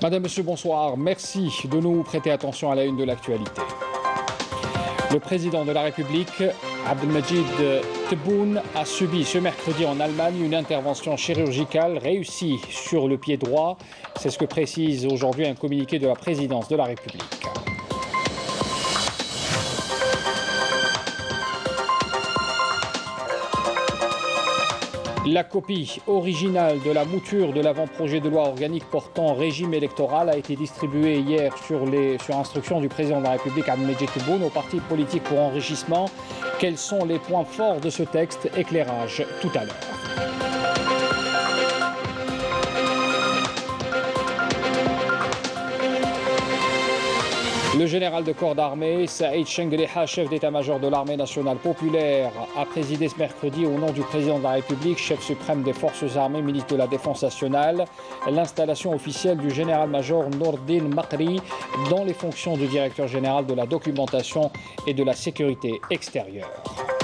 Madame, Monsieur, bonsoir. Merci de nous prêter attention à la une de l'actualité. Le président de la République, Abdelmajid Tebboune, a subi ce mercredi en Allemagne une intervention chirurgicale réussie sur le pied droit. C'est ce que précise aujourd'hui un communiqué de la présidence de la République. La copie originale de la mouture de l'avant-projet de loi organique portant régime électoral a été distribuée hier sur instruction du président de la République, Abdelmajid Tebboune, aux partis politiques pour enrichissement. Quels sont les points forts de ce texte? Éclairage tout à l'heure. Le général de corps d'armée, Saïd Chengleha, chef d'état-major de l'armée nationale populaire, a présidé ce mercredi au nom du président de la République, chef suprême des forces armées, ministre de la Défense nationale, l'installation officielle du général-major Nourdine Makri dans les fonctions de directeur général de la documentation et de la sécurité extérieure.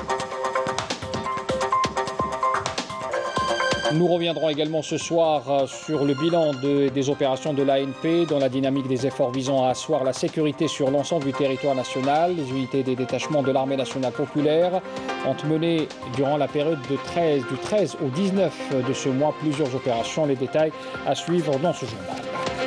Nous reviendrons également ce soir sur le bilan des opérations de l'ANP dans la dynamique des efforts visant à asseoir la sécurité sur l'ensemble du territoire national. Les unités des détachements de l'armée nationale populaire ont mené durant la période du 13 au 19 de ce mois plusieurs opérations. Les détails à suivre dans ce journal.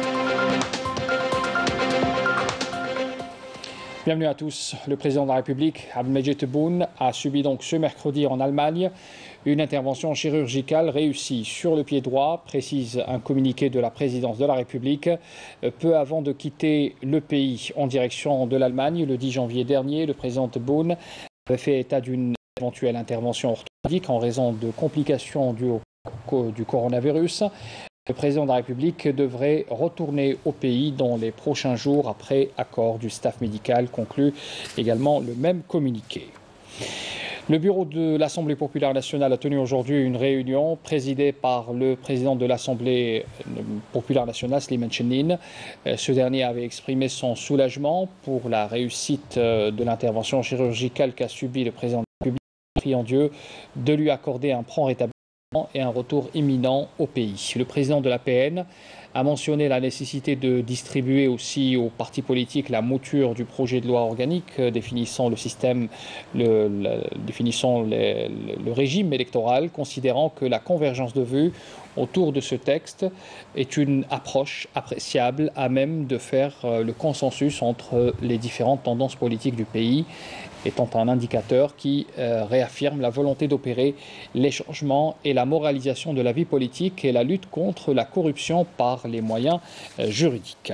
Bienvenue à tous. Le président de la République, Abdelmajid Tebboune, a subi donc ce mercredi en Allemagne une intervention chirurgicale réussie sur le pied droit, précise un communiqué de la présidence de la République. Peu avant de quitter le pays en direction de l'Allemagne, le 10 janvier dernier, le président Tebboune avait fait état d'une éventuelle intervention orthopédique en raison de complications dues du coronavirus. Le président de la République devrait retourner au pays dans les prochains jours après accord du staff médical, conclut également le même communiqué. Le bureau de l'Assemblée populaire nationale a tenu aujourd'hui une réunion présidée par le président de l'Assemblée populaire nationale, Slimane Chennine. Ce dernier avait exprimé son soulagement pour la réussite de l'intervention chirurgicale qu'a subi le président de la République, priant Dieu de lui accorder un prompt rétablissement et un retour imminent au pays. Le président de l'APN a mentionné la nécessité de distribuer aussi aux partis politiques la mouture du projet de loi organique définissant le système, définissant le régime électoral, considérant que la convergence de vues autour de ce texte est une approche appréciable à même de faire le consensus entre les différentes tendances politiques du pays, étant un indicateur qui réaffirme la volonté d'opérer les changements et la moralisation de la vie politique et la lutte contre la corruption par les moyens juridiques.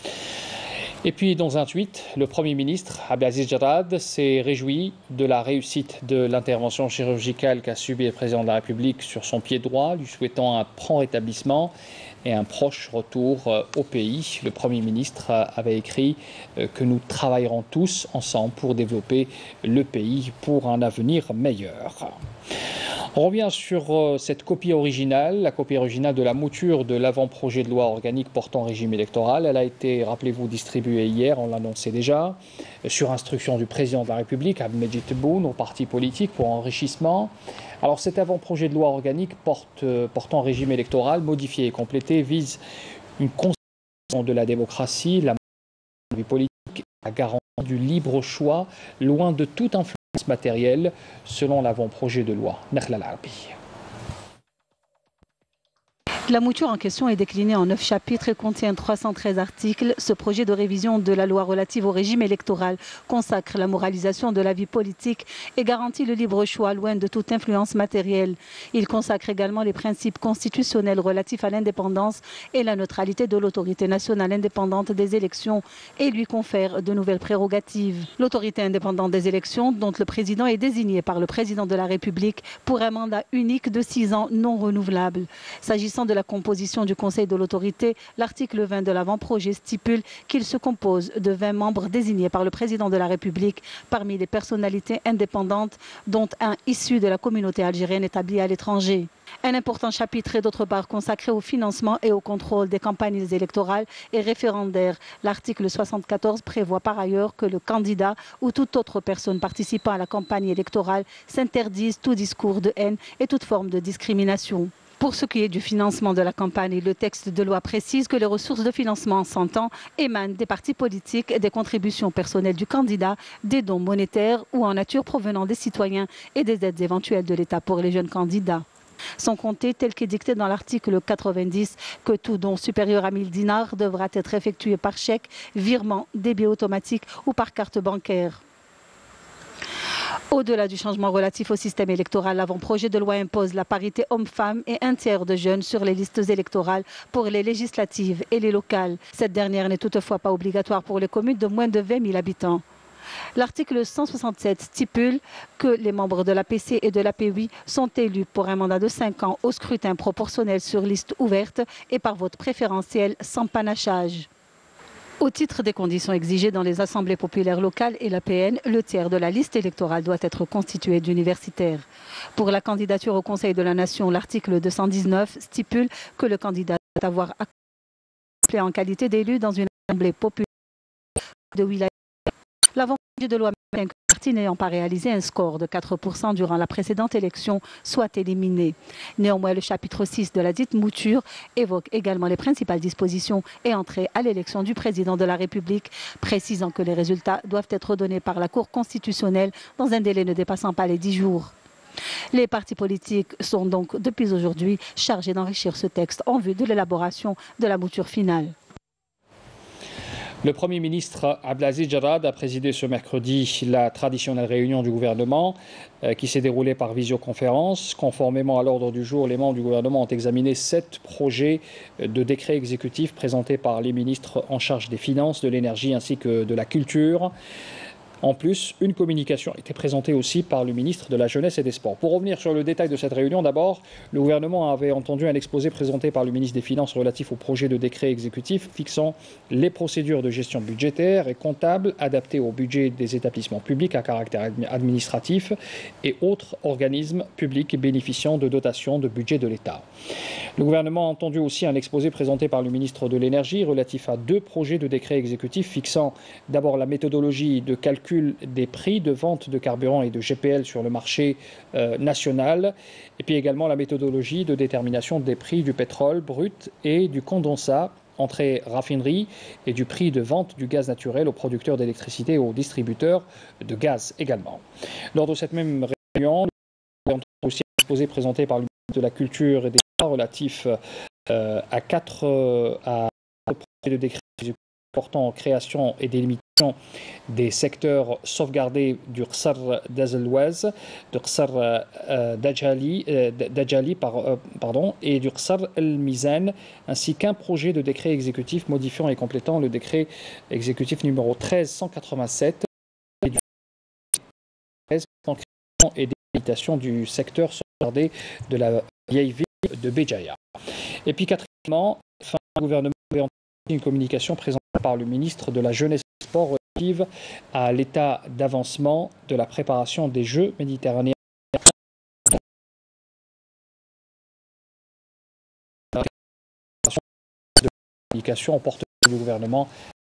Et puis, dans un tweet, le Premier ministre, Abdelaziz Jarrad, s'est réjoui de la réussite de l'intervention chirurgicale qu'a subi le président de la République sur son pied droit, lui souhaitant un prompt rétablissement et un proche retour au pays. Le Premier ministre avait écrit que nous travaillerons tous ensemble pour développer le pays pour un avenir meilleur. On revient sur cette copie originale, la copie originale de la mouture de l'avant-projet de loi organique portant régime électoral. Elle a été, rappelez-vous, distribuée hier, on l'annonçait déjà, sur instruction du président de la République, Abdelmajid Tebboune, aux partis politiques pour enrichissement. Alors cet avant-projet de loi organique portant régime électoral, modifié et complété, vise une constitution de la démocratie, la vie politique, la garantie du libre choix, loin de toute influence matérielle, selon l'avant-projet de loi. Nakhla Al-Arabi. La mouture en question est déclinée en 9 chapitres et contient 313 articles. Ce projet de révision de la loi relative au régime électoral consacre la moralisation de la vie politique et garantit le libre choix loin de toute influence matérielle. Il consacre également les principes constitutionnels relatifs à l'indépendance et la neutralité de l'autorité nationale indépendante des élections et lui confère de nouvelles prérogatives. L'autorité indépendante des élections, dont le président est désigné par le président de la République pour un mandat unique de 6 ans non renouvelable. S'agissant de la composition du Conseil de l'autorité, l'article 20 de l'avant-projet stipule qu'il se compose de 20 membres désignés par le président de la République parmi les personnalités indépendantes, dont un issu de la communauté algérienne établie à l'étranger. Un important chapitre est d'autre part consacré au financement et au contrôle des campagnes électorales et référendaires. L'article 74 prévoit par ailleurs que le candidat ou toute autre personne participant à la campagne électorale s'interdise tout discours de haine et toute forme de discrimination. Pour ce qui est du financement de la campagne, le texte de loi précise que les ressources de financement en 100 ans émanent des partis politiques, des contributions personnelles du candidat, des dons monétaires ou en nature provenant des citoyens et des aides éventuelles de l'État pour les jeunes candidats. Sans compter, tel qu'édicté dans l'article 90, que tout don supérieur à 1000 dinars devra être effectué par chèque, virement, débit automatique ou par carte bancaire. Au-delà du changement relatif au système électoral, l'avant-projet de loi impose la parité homme-femme et un tiers de jeunes sur les listes électorales pour les législatives et les locales. Cette dernière n'est toutefois pas obligatoire pour les communes de moins de 20 000 habitants. L'article 167 stipule que les membres de l'APC et de l'APUI sont élus pour un mandat de 5 ans au scrutin proportionnel sur liste ouverte et par vote préférentiel sans panachage. Au titre des conditions exigées dans les assemblées populaires locales et l'APN, le tiers de la liste électorale doit être constitué d'universitaires. Pour la candidature au Conseil de la Nation, l'article 219 stipule que le candidat doit avoir appelé en qualité d'élu dans une assemblée populaire de wilaya. L'avant-projet de loi maintient que les partis n'ayant pas réalisé un score de 4% durant la précédente élection soit éliminé. Néanmoins, le chapitre 6 de la dite mouture évoque également les principales dispositions et entrées à l'élection du président de la République, précisant que les résultats doivent être donnés par la Cour constitutionnelle dans un délai ne dépassant pas les 10 jours. Les partis politiques sont donc depuis aujourd'hui chargés d'enrichir ce texte en vue de l'élaboration de la mouture finale. Le Premier ministre Abdelaziz Jarrad a présidé ce mercredi la traditionnelle réunion du gouvernement qui s'est déroulée par visioconférence. Conformément à l'ordre du jour, les membres du gouvernement ont examiné 7 projets de décrets exécutifs présentés par les ministres en charge des finances, de l'énergie ainsi que de la culture. En plus, une communication a été présentée aussi par le ministre de la Jeunesse et des Sports. Pour revenir sur le détail de cette réunion, d'abord, le gouvernement avait entendu un exposé présenté par le ministre des Finances relatif au projet de décret exécutif fixant les procédures de gestion budgétaire et comptable adaptées au budget des établissements publics à caractère administratif et autres organismes publics bénéficiant de dotations de budget de l'État. Le gouvernement a entendu aussi un exposé présenté par le ministre de l'Énergie relatif à 2 projets de décret exécutif fixant d'abord la méthodologie de calcul des prix de vente de carburant et de GPL sur le marché national, et puis également la méthodologie de détermination des prix du pétrole brut et du condensat, entrée raffinerie, et du prix de vente du gaz naturel aux producteurs d'électricité et aux distributeurs de gaz également. Lors de cette même réunion, nous avons aussi un exposé présenté par le ministre de la Culture et des Sports relatif à 4 projets de décret portant en création et délimitation des secteurs sauvegardés du Qsar d'Azelwaz, du Qsar d'Adjali et du Qsar el-Mizan, ainsi qu'un projet de décret exécutif modifiant et complétant le décret exécutif numéro 13187 et du 13 en création et délimitation du secteur sauvegardé de la vieille ville de Béjaïa. Et puis quatrièmement, le gouvernement avait entendu une communication présentée par le ministre de la Jeunesse et des Sports relative à l'état d'avancement de la préparation des Jeux méditerranéens. De communication au porte-parole du gouvernement.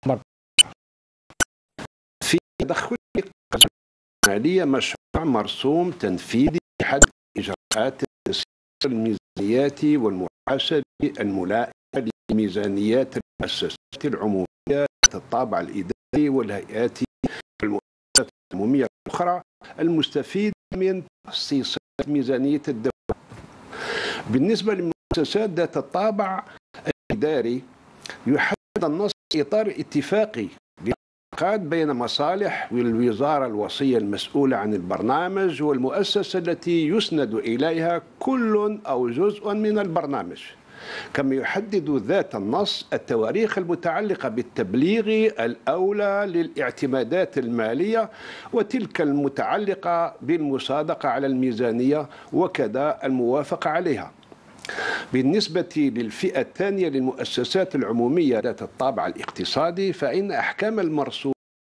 في تدخل مالية مشروع مرسوم تنفيذي لحد إجراءات الميزانيات والمحاسبة الملائمة لميزانيات المؤسسات العمومية الطابع الإداري والهيئات والمؤسسات العمومية الأخرى المستفيدة من تخصيصات ميزانية الدولة. بالنسبة للمؤسسات ذات الطابع الإداري يحدد النص إطار اتفاقي بين مصالح والوزارة الوصية المسؤولة عن البرنامج والمؤسسة التي يسند إليها كل أو جزء من البرنامج، كما يحدد ذات النص التواريخ المتعلقة بالتبليغ الأولى للاعتمادات المالية وتلك المتعلقة بالمصادقة على الميزانية وكذا الموافقة عليها. بالنسبة للفئة الثانية للمؤسسات العمومية ذات الطابع الاقتصادي فإن أحكام المرسوم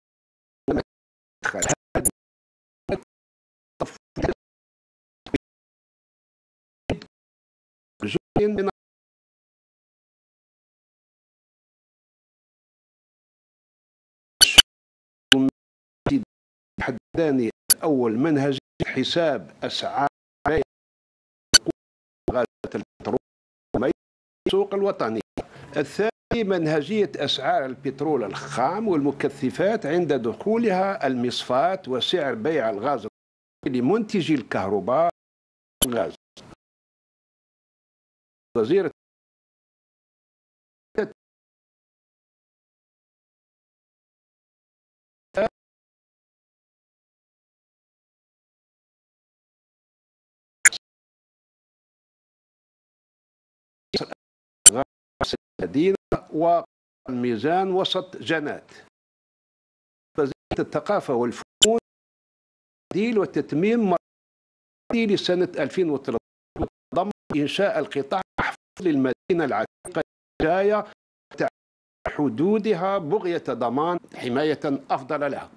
من حداني أول منهج حساب أسعار الغازات السوق الوطنية. الثاني منهجية أسعار البترول الخام والمكثفات عند دخولها المصفات وسعر بيع الغاز لمنتجي الكهرباء والغاز. وزير المدينة والميزان وسط جنات. وزارة الثقافة والفنون تعديل وتتميم لسنة 2013 ضمن إنشاء القطاع المحفوظ للمدينة العتيقة الجاية حدودها بغية ضمان حماية أفضل لها.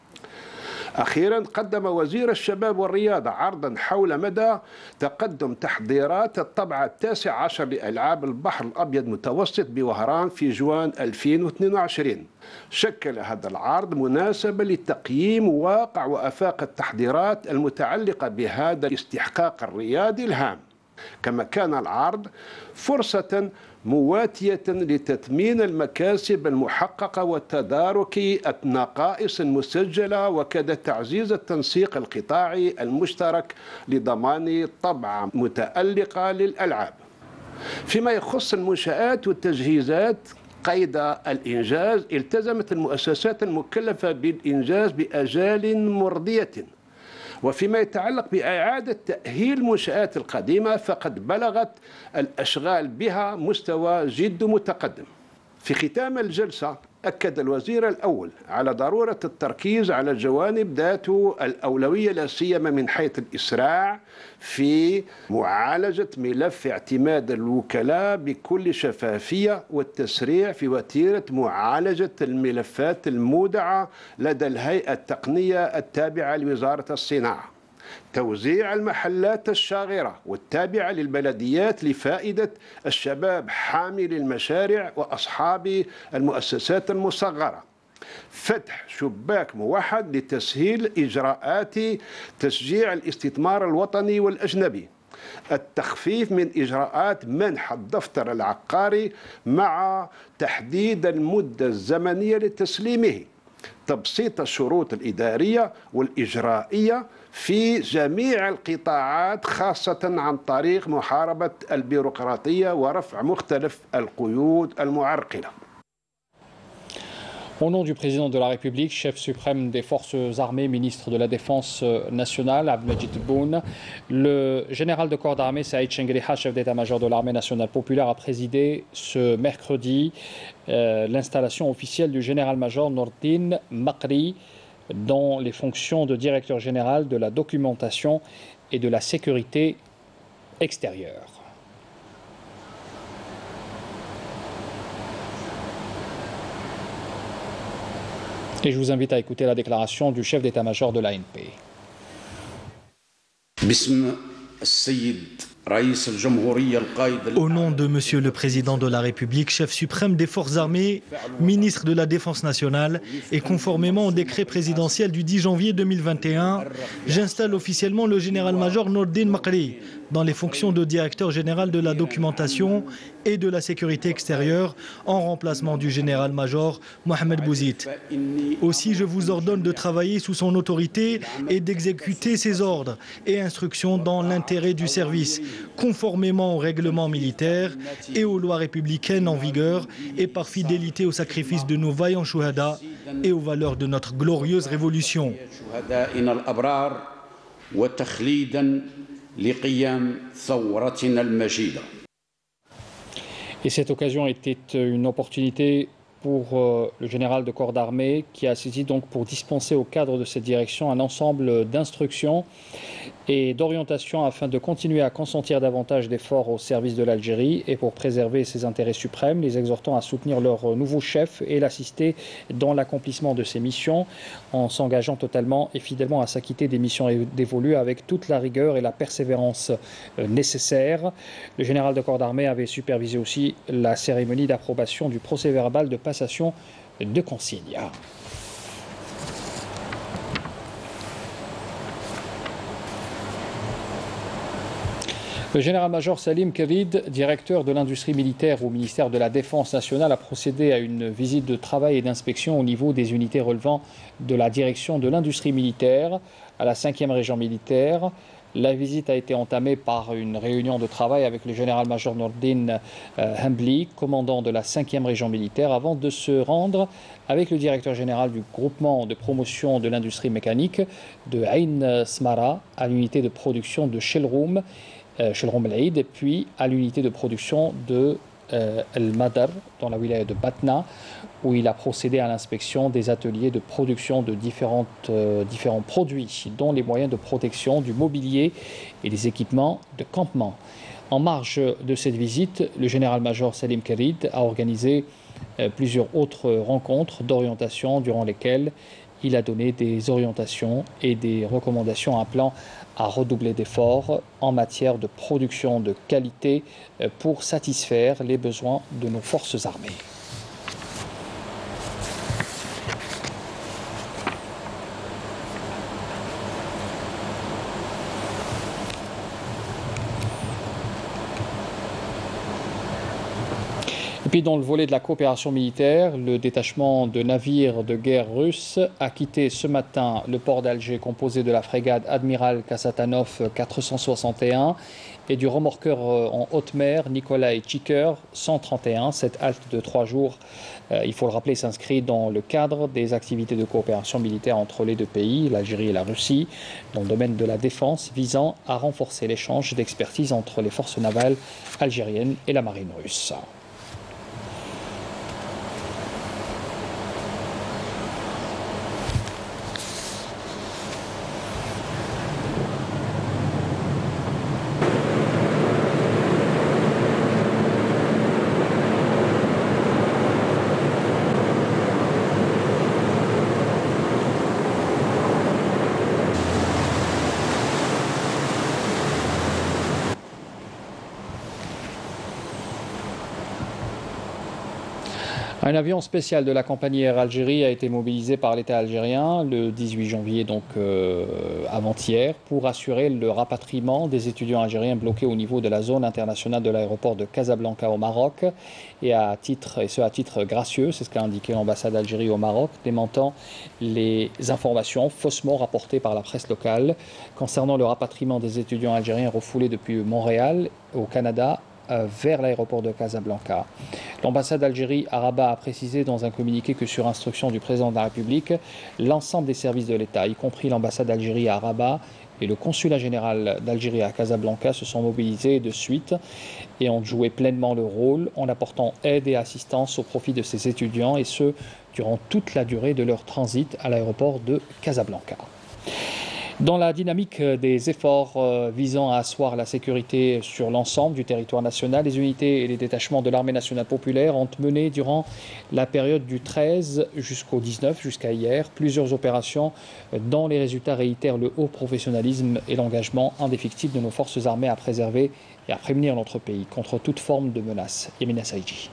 أخيرا قدم وزير الشباب والرياضة عرضا حول مدى تقدم تحضيرات الطبعة 19 لألعاب البحر الأبيض متوسط بوهران في جوان 2022. شكل هذا العرض مناسبة لتقييم واقع وآفاق التحضيرات المتعلقة بهذا الاستحقاق الرياضي الهام. كما كان العرض فرصة مواتية لتثمين المكاسب المحققة وتدارك النقائص المسجلة وكذا تعزيز التنسيق القطاعي المشترك لضمان طبعة متألقة للألعاب. فيما يخص المنشآت والتجهيزات قيد الإنجاز، التزمت المؤسسات المكلفة بالإنجاز بأجال مرضية. وفيما يتعلق بإعادة تأهيل المنشآت القديمة فقد بلغت الأشغال بها مستوى جد متقدم. في ختام الجلسة أكد الوزير الأول على ضرورة التركيز على الجوانب ذات الأولوية لا سيما من حيث الإسراع في معالجة ملف اعتماد الوكلاء بكل شفافية والتسريع في وتيرة معالجة الملفات المودعة لدى الهيئة التقنية التابعة لوزارة الصناعة. توزيع المحلات الشاغرة والتابعة للبلديات لفائدة الشباب حامل المشاريع وأصحاب المؤسسات المصغرة. فتح شباك موحد لتسهيل إجراءات تشجيع الاستثمار الوطني والأجنبي. التخفيف من إجراءات منح الدفتر العقاري مع تحديد المدة الزمنية لتسليمه. تبسيط الشروط الإدارية والإجرائية في جميع القطاعات خاصة عن طريق محاربة البيروقراطية ورفع مختلف القيود المعرقلة. Au nom du président de la République, chef suprême des forces armées, ministre de la Défense nationale, Abdelmajid Tebboune, le général de corps d'armée Saïd Chengheliha, chef d'état-major de l'armée nationale populaire, a présidé ce mercredi l'installation officielle du général-major Nordine Makri dans les fonctions de directeur général de la documentation et de la sécurité extérieure. Et je vous invite à écouter la déclaration du chef d'état-major de l'ANP. Au nom de Monsieur le Président de la République, chef suprême des Forces armées, ministre de la Défense nationale, et conformément au décret présidentiel du 10 janvier 2021, j'installe officiellement le général-major Nordine Makri dans les fonctions de directeur général de la documentation et de la sécurité extérieure en remplacement du général-major Mohamed Bouzid. Aussi, je vous ordonne de travailler sous son autorité et d'exécuter ses ordres et instructions dans l'intérêt du service, conformément au règlement militaire et aux lois républicaines en vigueur et par fidélité au sacrifice de nos vaillants chouhada et aux valeurs de notre glorieuse révolution. Et cette occasion était une opportunité pour le général de corps d'armée qui a saisi donc pour dispenser au cadre de cette direction un ensemble d'instructions et d'orientations afin de continuer à consentir davantage d'efforts au service de l'Algérie et pour préserver ses intérêts suprêmes, les exhortant à soutenir leur nouveau chef et l'assister dans l'accomplissement de ses missions en s'engageant totalement et fidèlement à s'acquitter des missions dévolues avec toute la rigueur et la persévérance nécessaires. Le général de corps d'armée avait supervisé aussi la cérémonie d'approbation du procès-verbal de passation de consigne. Le général-major Salim Kerid, directeur de l'industrie militaire au ministère de la Défense nationale, a procédé à une visite de travail et d'inspection au niveau des unités relevant de la direction de l'industrie militaire à la 5e région militaire. La visite a été entamée par une réunion de travail avec le général-major Nordin Hambli, commandant de la 5e région militaire, avant de se rendre avec le directeur général du groupement de promotion de l'industrie mécanique de Ain Smara à l'unité de production de Shelroum Al-Aid, puis à l'unité de production de Al-Madar dans la wilaya de Batna, où il a procédé à l'inspection des ateliers de production de différents produits, dont les moyens de protection, du mobilier et des équipements de campement. En marge de cette visite, le général-major Salim Kerid a organisé plusieurs autres rencontres d'orientation durant lesquelles il a donné des orientations et des recommandations appelant à redoubler d'efforts en matière de production de qualité pour satisfaire les besoins de nos forces armées. Et puis dans le volet de la coopération militaire, le détachement de navires de guerre russes a quitté ce matin le port d'Alger composé de la frégate Admiral Kasatanov 461 et du remorqueur en haute mer Nikolai Chiker 131. Cette halte de 3 jours, il faut le rappeler, s'inscrit dans le cadre des activités de coopération militaire entre les deux pays, l'Algérie et la Russie, dans le domaine de la défense, visant à renforcer l'échange d'expertise entre les forces navales algériennes et la marine russe. Un avion spécial de la compagnie Air Algérie a été mobilisé par l'État algérien le 18 janvier, donc avant-hier, pour assurer le rapatriement des étudiants algériens bloqués au niveau de la zone internationale de l'aéroport de Casablanca au Maroc, et ce à titre gracieux, c'est ce qu'a indiqué l'ambassade d'Algérie au Maroc, démentant les informations faussement rapportées par la presse locale concernant le rapatriement des étudiants algériens refoulés depuis Montréal au Canada vers l'aéroport de Casablanca. L'ambassade d'Algérie à Rabat a précisé dans un communiqué que sur instruction du président de la République, l'ensemble des services de l'État, y compris l'ambassade d'Algérie à Rabat et le consulat général d'Algérie à Casablanca, se sont mobilisés de suite et ont joué pleinement leur rôle en apportant aide et assistance au profit de ces étudiants, et ce, durant toute la durée de leur transit à l'aéroport de Casablanca. Dans la dynamique des efforts visant à asseoir la sécurité sur l'ensemble du territoire national, les unités et les détachements de l'armée nationale populaire ont mené durant la période du 13 jusqu'au 19, jusqu'à hier, plusieurs opérations dont les résultats réitèrent le haut professionnalisme et l'engagement indéfectible de nos forces armées à préserver et à prémunir notre pays contre toute forme de menace. Yamina Saïdji.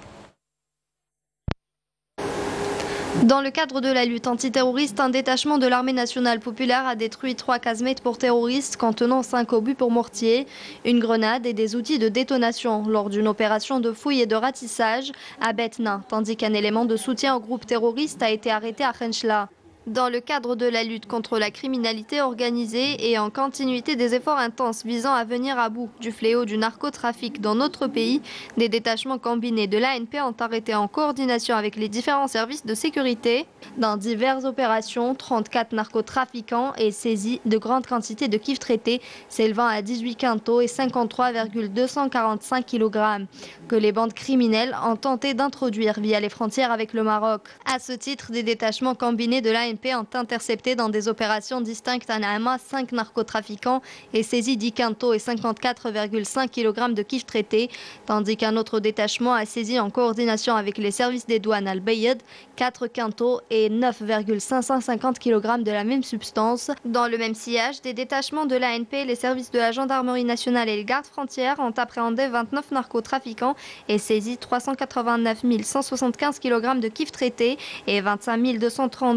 Dans le cadre de la lutte antiterroriste, un détachement de l'armée nationale populaire a détruit 3 casemates pour terroristes contenant 5 obus pour mortier, une grenade et des outils de détonation lors d'une opération de fouille et de ratissage à Betna, tandis qu'un élément de soutien au groupe terroriste a été arrêté à Khenchla. Dans le cadre de la lutte contre la criminalité organisée et en continuité des efforts intenses visant à venir à bout du fléau du narcotrafic dans notre pays, des détachements combinés de l'ANP ont arrêté en coordination avec les différents services de sécurité dans diverses opérations 34 narcotrafiquants et saisi de grandes quantités de kif traités s'élevant à 18 quintaux et 53,245 kg que les bandes criminelles ont tenté d'introduire via les frontières avec le Maroc. À ce titre, des détachements combinés de l'ANP ont intercepté dans des opérations distinctes à Naama 5 narcotrafiquants et saisi 10 quintaux et 54,5 kg de kif traités, tandis qu'un autre détachement a saisi en coordination avec les services des douanes Al-Bayed 4 quintaux et 9,550 kg de la même substance. Dans le même sillage, des détachements de l'ANP, les services de la gendarmerie nationale et les gardes frontières ont appréhendé 29 narcotrafiquants et saisi 389 175 kg de kif traités et 25 232 comprimés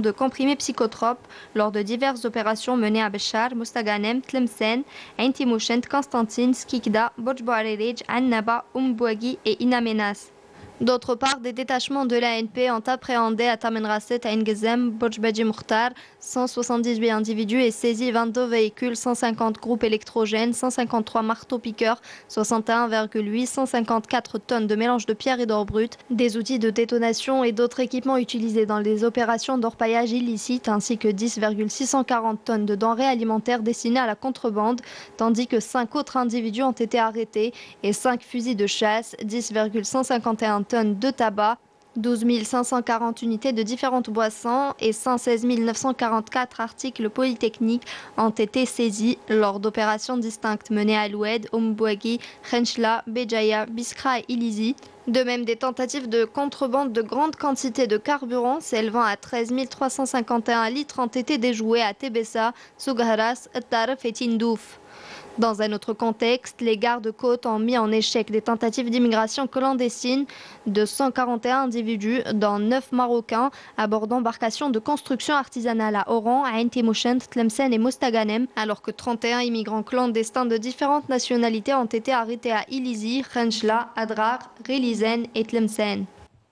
comprimés psychotropes lors de diverses opérations menées à Béchar, Mostaganem, Tlemcen, Ain Timoshent, Constantine, Skikda, Bojboarerij, Annaba, Bouagui et Inamenas. D'autre part, des détachements de l'ANP ont appréhendé à Tamenrasset, à Ingezem, Bojbadji Mukhtar, 178 individus et saisi 22 véhicules, 150 groupes électrogènes, 153 marteaux-piqueurs, 61,8, 154 tonnes de mélange de pierres et d'or brut, des outils de détonation et d'autres équipements utilisés dans les opérations d'orpaillage illicite, ainsi que 10,640 tonnes de denrées alimentaires destinées à la contrebande, tandis que 5 autres individus ont été arrêtés et 5 fusils de chasse, 10,151 tonnes de tabac, 12 540 unités de différentes boissons et 116 944 articles polytechniques ont été saisis lors d'opérations distinctes menées à Loued, Bouagui, Khenchla, Béjaïa, Biskra et Ilizi. De même, des tentatives de contrebande de grandes quantités de carburant s'élevant à 13 351 litres ont été déjouées à Tébessa, Sougharas, Tarf et Tindouf. Dans un autre contexte, les gardes-côtes ont mis en échec des tentatives d'immigration clandestine de 141 individus, dont 9 Marocains, à bord d'embarcations de construction artisanale à Oran, à Ain Timoshent, Tlemcen et Mostaganem, alors que 31 immigrants clandestins de différentes nationalités ont été arrêtés à Ilizi, Khenchla, Adrar, Rilizen et Tlemcen.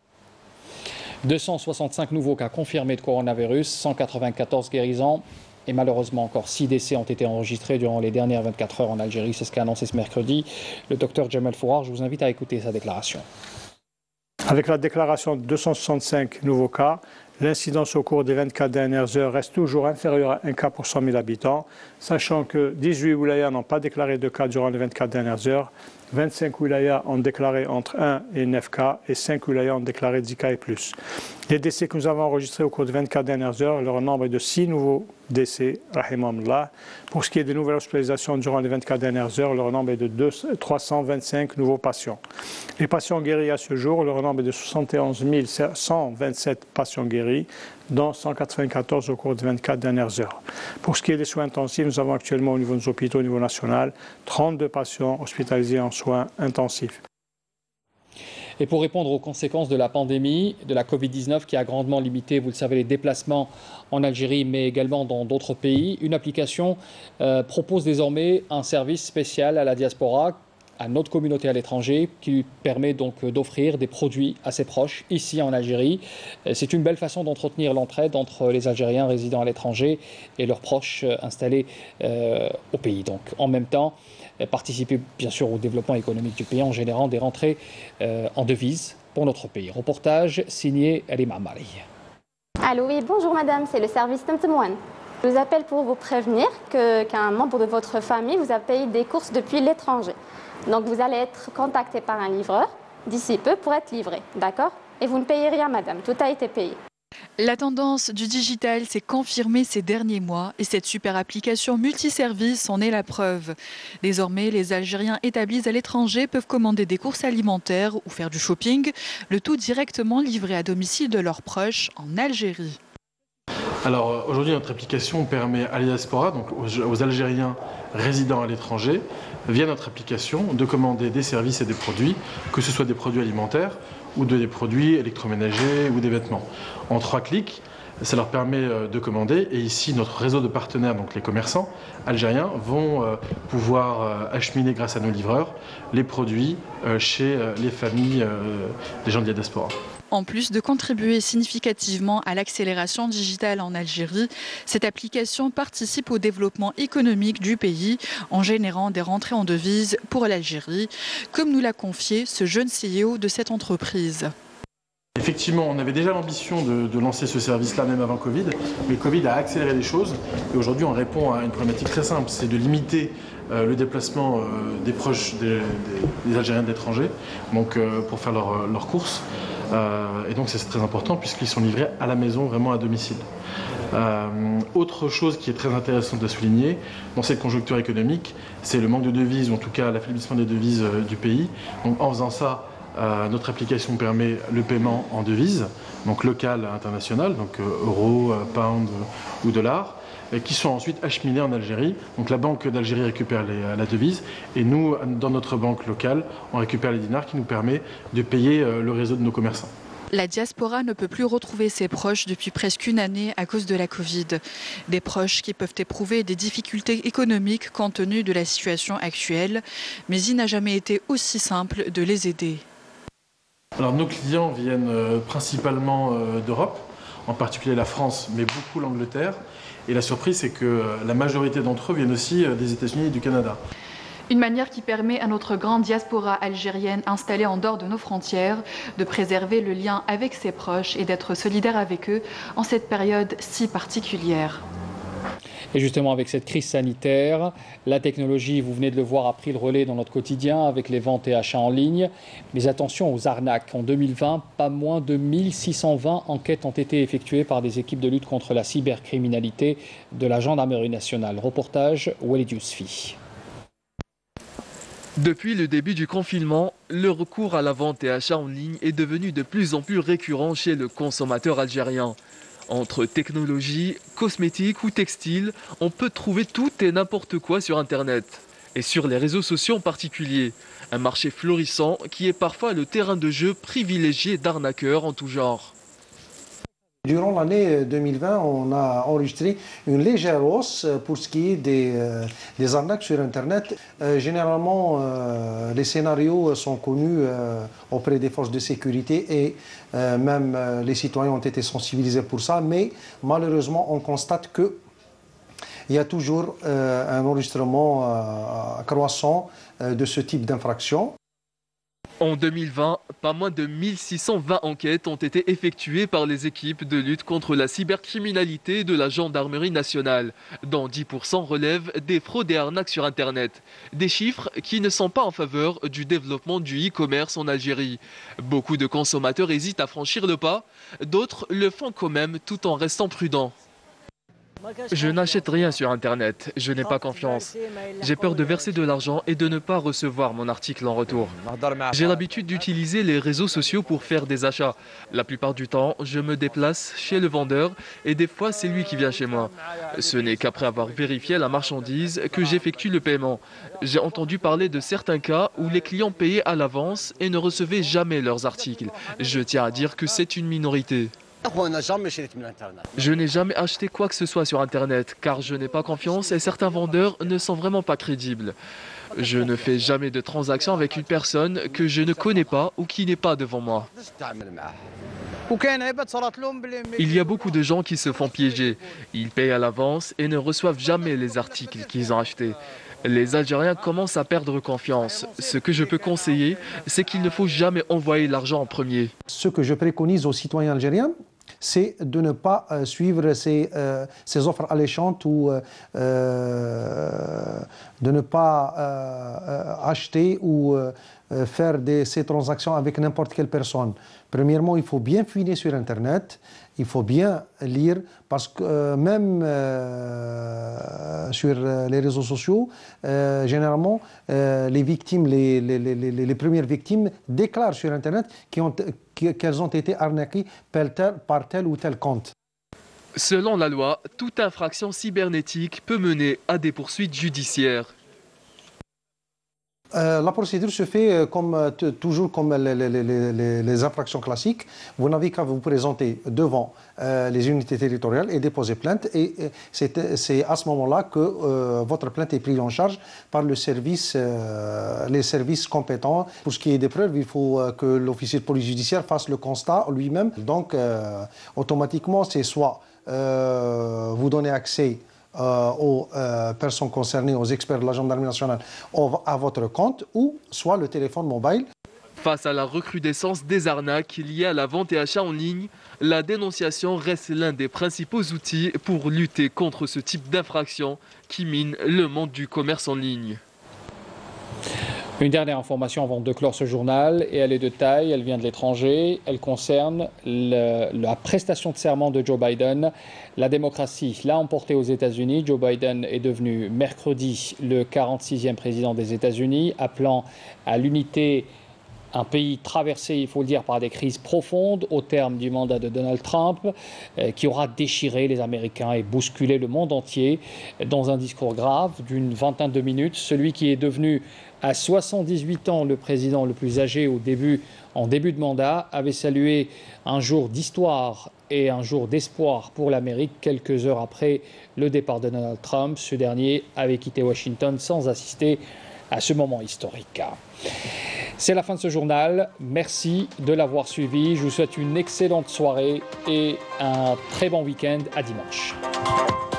265 nouveaux cas confirmés de coronavirus, 194 guérisons. Et malheureusement, encore 6 décès ont été enregistrés durant les dernières 24 heures en Algérie. C'est ce qu'a annoncé ce mercredi le docteur Djemal Fourar. Je vous invite à écouter sa déclaration. Avec la déclaration de 265 nouveaux cas, l'incidence au cours des 24 dernières heures reste toujours inférieure à 1 cas pour 100 000 habitants, sachant que 18 wilayas n'ont pas déclaré de cas durant les 24 dernières heures, 25 wilayas ont déclaré entre 1 et 9 cas et 5 wilayas ont déclaré 10 cas et plus. Les décès que nous avons enregistrés au cours des 24 dernières heures, leur nombre est de 6 nouveaux décès, rahimahumullah. Pour ce qui est des nouvelles hospitalisations durant les 24 dernières heures, leur nombre est de 325 nouveaux patients. Les patients guéris à ce jour, leur nombre est de 71 127 patients guéris, dont 194 au cours des 24 dernières heures. Pour ce qui est des soins intensifs, nous avons actuellement au niveau des hôpitaux, au niveau national, 32 patients hospitalisés en soins intensifs. Et pour répondre aux conséquences de la pandémie, de la Covid-19 qui a grandement limité, vous le savez, les déplacements en Algérie, mais également dans d'autres pays, une application propose désormais un service spécial à la diaspora, à notre communauté à l'étranger, qui lui permet donc d'offrir des produits à ses proches ici en Algérie. C'est une belle façon d'entretenir l'entraide entre les Algériens résidant à l'étranger et leurs proches installés au pays. Donc en même temps, participer bien sûr au développement économique du pays en générant des rentrées en devises pour notre pays. Reportage signé Rima Mari. Allô, oui, bonjour madame, c'est le service Temtemouane. Je vous appelle pour vous prévenir qu'un membre de votre famille vous a payé des courses depuis l'étranger. Donc vous allez être contacté par un livreur d'ici peu pour être livré, d'accord? Et vous ne payez rien madame, tout a été payé. La tendance du digital s'est confirmée ces derniers mois et cette super application multiservice en est la preuve. Désormais, les Algériens établis à l'étranger peuvent commander des courses alimentaires ou faire du shopping, le tout directement livré à domicile de leurs proches en Algérie. Alors aujourd'hui, notre application permet à la diaspora, donc aux Algériens résidant à l'étranger, via notre application, de commander des services et des produits, que ce soit des produits alimentaires ou des produits électroménagers ou des vêtements. En 3 clics, ça leur permet de commander et ici notre réseau de partenaires, donc les commerçants algériens, vont pouvoir acheminer grâce à nos livreurs les produits chez les familles des gens de la diaspora. En plus de contribuer significativement à l'accélération digitale en Algérie, cette application participe au développement économique du pays en générant des rentrées en devises pour l'Algérie, comme nous l'a confié ce jeune CEO de cette entreprise. Effectivement, on avait déjà l'ambition de lancer ce service-là même avant Covid, mais Covid a accéléré les choses et aujourd'hui on répond à une problématique très simple, c'est de limiter le déplacement des proches des Algériens de l'étranger, donc pour faire leurs courses. Et donc c'est très important puisqu'ils sont livrés à la maison, vraiment à domicile. Autre chose qui est très intéressante à souligner dans cette conjoncture économique, c'est le manque de devises, ou en tout cas l'affaiblissement des devises du pays. Donc en faisant ça, notre application permet le paiement en devises, donc locales, internationales, donc euros, pounds ou dollars, qui sont ensuite acheminés en Algérie. Donc la Banque d'Algérie récupère la devise et nous, dans notre banque locale, on récupère les dinars qui nous permet de payer le réseau de nos commerçants. La diaspora ne peut plus retrouver ses proches depuis presque une année à cause de la Covid. Des proches qui peuvent éprouver des difficultés économiques compte tenu de la situation actuelle, mais il n'a jamais été aussi simple de les aider. Alors nos clients viennent principalement d'Europe, en particulier la France, mais beaucoup l'Angleterre. Et la surprise, c'est que la majorité d'entre eux viennent aussi des États-Unis et du Canada. Une manière qui permet à notre grande diaspora algérienne installée en dehors de nos frontières de préserver le lien avec ses proches et d'être solidaire avec eux en cette période si particulière. Et justement, avec cette crise sanitaire, la technologie, vous venez de le voir, a pris le relais dans notre quotidien avec les ventes et achats en ligne. Mais attention aux arnaques. En 2020, pas moins de 1620 enquêtes ont été effectuées par des équipes de lutte contre la cybercriminalité de la Gendarmerie nationale. Reportage Walid Yousfi. Depuis le début du confinement, le recours à la vente et achat en ligne est devenu de plus en plus récurrent chez le consommateur algérien. Entre technologie, cosmétiques ou textiles, on peut trouver tout et n'importe quoi sur Internet. Et sur les réseaux sociaux en particulier. Un marché florissant qui est parfois le terrain de jeu privilégié d'arnaqueurs en tout genre. Durant l'année 2020, on a enregistré une légère hausse pour ce qui est des arnaques sur Internet. Généralement, les scénarios sont connus auprès des forces de sécurité et même les citoyens ont été sensibilisés pour ça. Mais malheureusement, on constate qu'il y a toujours un enregistrement croissant de ce type d'infraction. En 2020, pas moins de 1620 enquêtes ont été effectuées par les équipes de lutte contre la cybercriminalité de la Gendarmerie nationale, dont 10% relèvent des fraudes et arnaques sur Internet. Des chiffres qui ne sont pas en faveur du développement du e-commerce en Algérie. Beaucoup de consommateurs hésitent à franchir le pas, d'autres le font quand même tout en restant prudents. Je n'achète rien sur Internet, je n'ai pas confiance. J'ai peur de verser de l'argent et de ne pas recevoir mon article en retour. J'ai l'habitude d'utiliser les réseaux sociaux pour faire des achats. La plupart du temps, je me déplace chez le vendeur et des fois c'est lui qui vient chez moi. Ce n'est qu'après avoir vérifié la marchandise que j'effectue le paiement. J'ai entendu parler de certains cas où les clients payaient à l'avance et ne recevaient jamais leurs articles. Je tiens à dire que c'est une minorité. Je n'ai jamais acheté quoi que ce soit sur Internet car je n'ai pas confiance et certains vendeurs ne sont vraiment pas crédibles. Je ne fais jamais de transaction avec une personne que je ne connais pas ou qui n'est pas devant moi. Il y a beaucoup de gens qui se font piéger. Ils payent à l'avance et ne reçoivent jamais les articles qu'ils ont achetés. Les Algériens commencent à perdre confiance. Ce que je peux conseiller, c'est qu'il ne faut jamais envoyer l'argent en premier. Ce que je préconise aux citoyens algériens, c'est de ne pas suivre ces offres alléchantes ou de ne pas acheter ou faire ces transactions avec n'importe quelle personne. Premièrement, il faut bien fouiner sur Internet, il faut bien lire, parce que même sur les réseaux sociaux, généralement, les victimes, les premières victimes déclarent sur Internet qu'elles ont été arnaquées par tel ou tel compte. Selon la loi, toute infraction cybernétique peut mener à des poursuites judiciaires. La procédure se fait toujours comme les infractions classiques. Vous n'avez qu'à vous présenter devant les unités territoriales et déposer plainte. Et c'est à ce moment-là que votre plainte est prise en charge par les services compétents. Pour ce qui est des preuves, il faut que l'officier de police judiciaire fasse le constat lui-même. Donc, automatiquement, c'est soit vous donnez accès aux personnes concernées, aux experts de la gendarmerie nationale, à votre compte, ou soit le téléphone mobile. Face à la recrudescence des arnaques liées à la vente et achat en ligne, la dénonciation reste l'un des principaux outils pour lutter contre ce type d'infraction qui mine le monde du commerce en ligne. Une dernière information avant de clore ce journal, et elle est de taille, elle vient de l'étranger, elle concerne la prestation de serment de Joe Biden. La démocratie l'a emporté aux États-Unis. Joe Biden est devenu mercredi le 46e président des États-Unis, appelant à l'unité. Un pays traversé, il faut le dire, par des crises profondes au terme du mandat de Donald Trump, qui aura déchiré les Américains et bousculé le monde entier. Dans un discours grave d'une vingtaine de minutes, celui qui est devenu À 78 ans, le président le plus âgé en début de mandat avait salué un jour d'histoire et un jour d'espoir pour l'Amérique quelques heures après le départ de Donald Trump. Ce dernier avait quitté Washington sans assister à ce moment historique. C'est la fin de ce journal. Merci de l'avoir suivi. Je vous souhaite une excellente soirée et un très bon week-end. À dimanche.